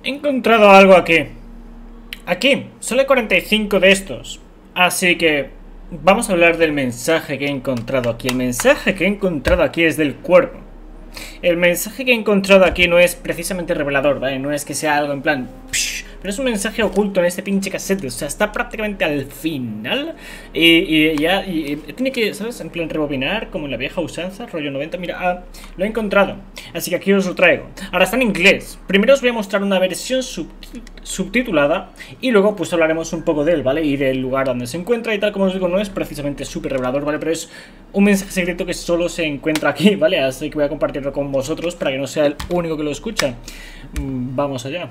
He encontrado algo aquí. Aquí, solo hay 45 de estos. Así que vamos a hablar del mensaje que he encontrado aquí. El mensaje que he encontrado aquí es del cuervo. El mensaje que he encontrado aquí no es precisamente revelador, ¿vale? No es que sea algo en plan... pero es un mensaje oculto en este pinche casete. O sea, está prácticamente al final. Y tiene que, ¿sabes? En plan rebobinar, como en la vieja usanza, rollo 90. Mira, lo he encontrado. Así que aquí os lo traigo. Ahora está en inglés. Primero os voy a mostrar una versión subtitulada. Y luego pues hablaremos un poco de él, ¿vale? Y del lugar donde se encuentra y tal. Como os digo, no es precisamente súper revelador, ¿vale? Pero es un mensaje secreto que solo se encuentra aquí, ¿vale? Así que voy a compartirlo con vosotros para que no sea el único que lo escucha. Vamos allá.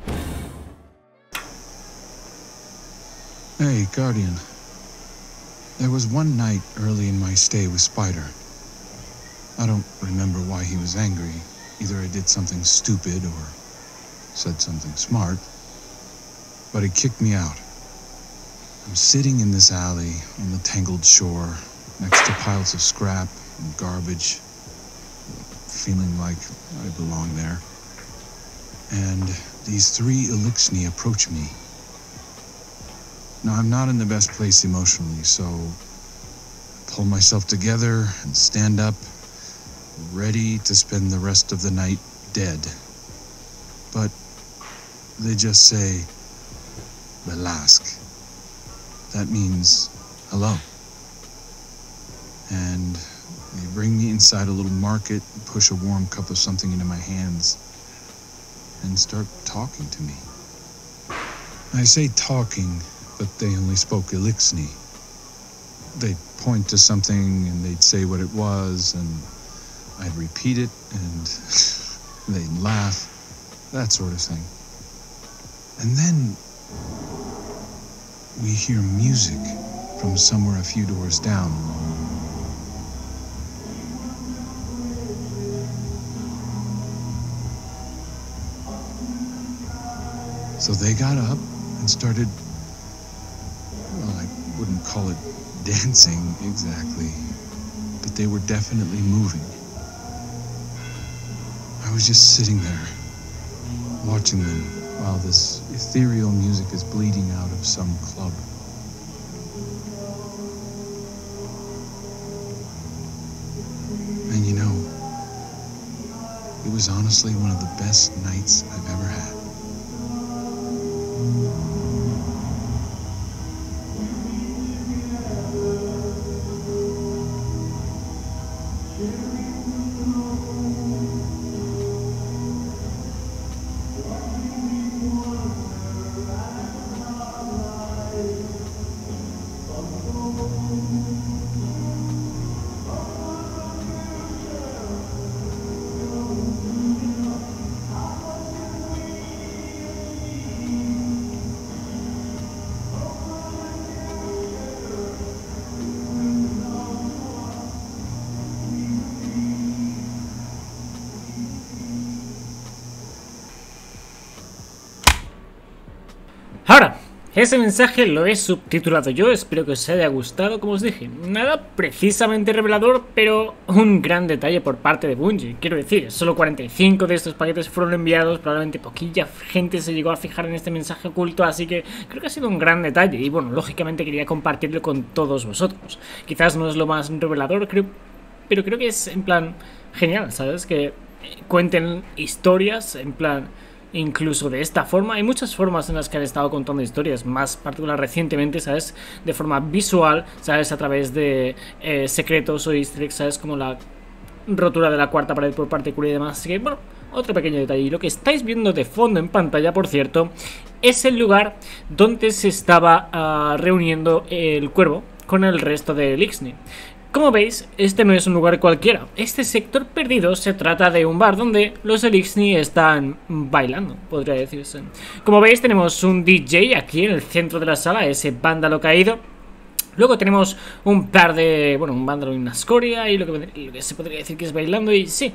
Hey, Guardian. There was one night early in my stay with Spider. I don't remember why he was angry. Either I did something stupid or said something smart. But he kicked me out. I'm sitting in this alley on the tangled shore, next to piles of scrap and garbage, feeling like I belong there. And these three Elixni approach me. Now, I'm not in the best place emotionally, so I pull myself together and stand up, ready to spend the rest of the night dead. But they just say, Velask. That means hello. And they bring me inside a little market, push a warm cup of something into my hands, and start talking to me. I say talking, but they only spoke Elixni. They'd point to something and they'd say what it was, and I'd repeat it, and they'd laugh, that sort of thing. And then we hear music from somewhere a few doors down. So they got up and started, well, I wouldn't call it dancing exactly, but they were definitely moving. I was just sitting there, watching them while this ethereal music is bleeding out of some club. And you know, it was honestly one of the best nights I've ever had. Ahora, ese mensaje lo he subtitulado yo, espero que os haya gustado, como os dije. Nada precisamente revelador, pero un gran detalle por parte de Bungie. Quiero decir, solo 45 de estos paquetes fueron enviados, probablemente poquilla gente se llegó a fijar en este mensaje oculto, así que creo que ha sido un gran detalle. Y bueno, lógicamente quería compartirlo con todos vosotros. Quizás no es lo más revelador, pero creo que es en plan genial, ¿sabes? Que cuenten historias en plan... Incluso de esta forma, hay muchas formas en las que han estado contando historias, más particular recientemente, ¿sabes? De forma visual, ¿sabes? A través de secretos o easter eggs, ¿sabes? Como la rotura de la cuarta pared por parte de Curie y demás. Así que, bueno, otro pequeño detalle. Y lo que estáis viendo de fondo en pantalla, por cierto, es el lugar donde se estaba reuniendo el cuervo con el resto de Elixni. Como veis, este no es un lugar cualquiera. Este sector perdido se trata de un bar donde los Elixni están bailando, podría decirse. Como veis, tenemos un DJ aquí en el centro de la sala, ese vándalo caído. Luego tenemos un par de... bueno, un vándalo y una escoria y lo que se podría decir que es bailando. Y sí,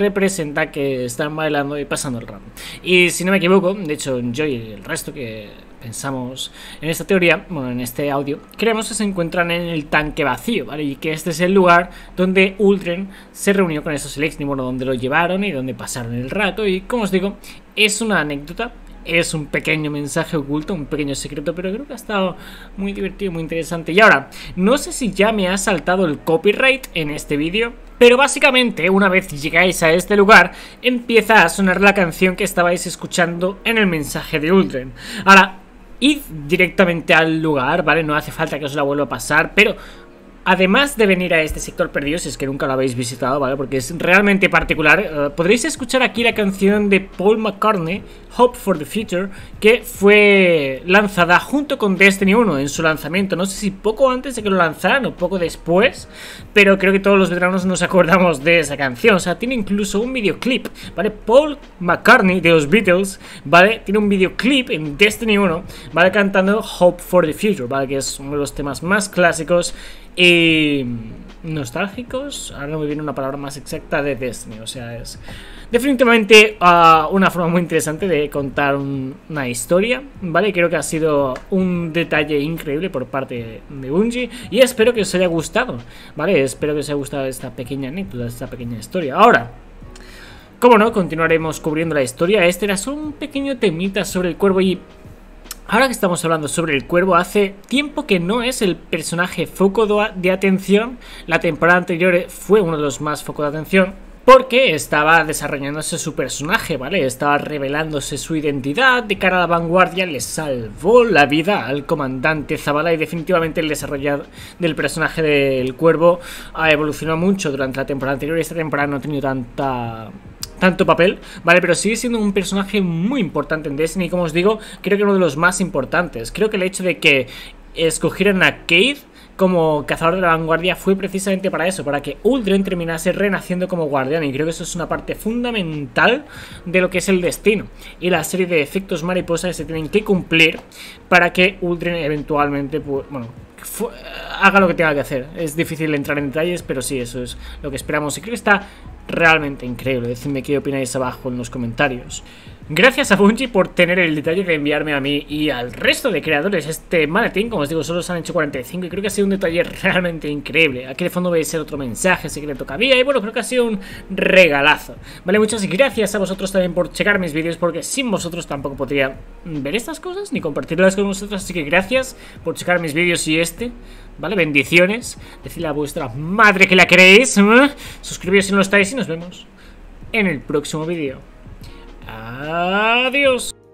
representa que están bailando y pasando el rato. Y si no me equivoco, de hecho, yo y el resto que pensamos en esta teoría, bueno, en este audio, creemos que se encuentran en el tanque vacío, ¿vale? Y que este es el lugar donde Uldren se reunió con esos Selexni, bueno, donde lo llevaron y donde pasaron el rato. Y como os digo, es una anécdota, es un pequeño mensaje oculto, un pequeño secreto, pero creo que ha estado muy divertido, muy interesante. Y ahora, no sé si ya me ha saltado el copyright en este vídeo, pero básicamente una vez llegáis a este lugar empieza a sonar la canción que estabais escuchando en el mensaje de Uldren. Ahora, id directamente al lugar, ¿vale? No hace falta que os la vuelva a pasar, pero además de venir a este sector perdido, si es que nunca lo habéis visitado, ¿vale? Porque es realmente particular, podréis escuchar aquí la canción de Paul McCartney, Hope for the Future, que fue lanzada junto con Destiny 1 en su lanzamiento. No sé si poco antes de que lo lanzaran o poco después, pero creo que todos los veteranos nos acordamos de esa canción. O sea, tiene incluso un videoclip, ¿vale? Paul McCartney de los Beatles, ¿vale? Tiene un videoclip en Destiny 1, ¿vale? Cantando Hope for the Future, ¿vale? Que es uno de los temas más clásicos y nostálgicos, ahora no me viene una palabra más exacta, de Destiny. O sea, es definitivamente una forma muy interesante de contar una historia, ¿vale? Creo que ha sido un detalle increíble por parte de Bungie y espero que os haya gustado, ¿vale? Espero que os haya gustado esta pequeña anécdota, esta pequeña historia. Ahora, como no, continuaremos cubriendo la historia. Este era solo un pequeño temita sobre el cuervo. Y ahora que estamos hablando sobre el cuervo, hace tiempo que no es el personaje foco de atención. La temporada anterior fue uno de los más focos de atención, porque estaba desarrollándose su personaje, ¿vale? Estaba revelándose su identidad de cara a la vanguardia. Le salvó la vida al comandante Zavala y definitivamente el desarrollo del personaje del cuervo ha evolucionado mucho durante la temporada anterior. Esta temporada no ha tenido tanto papel, ¿vale? Pero sigue siendo un personaje muy importante en Destiny y, como os digo, creo que uno de los más importantes. Creo que el hecho de que escogieran a Cayde como cazador de la vanguardia fue precisamente para eso, para que Uldren terminase renaciendo como guardián, y creo que eso es una parte fundamental de lo que es el destino y la serie de efectos mariposa que se tienen que cumplir para que Uldren eventualmente, bueno, haga lo que tenga que hacer. Es difícil entrar en detalles, pero sí, eso es lo que esperamos y creo que está realmente increíble. Decidme qué opináis abajo en los comentarios. Gracias a Bungie por tener el detalle de enviarme a mí y al resto de creadores este maletín. Como os digo, solo se han hecho 45 y creo que ha sido un detalle realmente increíble. Aquí de fondo veis el otro mensaje secreto que había y bueno, creo que ha sido un regalazo. Vale, muchas gracias a vosotros también por checar mis vídeos, porque sin vosotros tampoco podría ver estas cosas ni compartirlas con vosotros. Así que gracias por checar mis vídeos y ¿vale? Bendiciones. Decidle a vuestra madre que la queréis. Suscribiros si no lo estáis y nos vemos en el próximo vídeo. Adiós.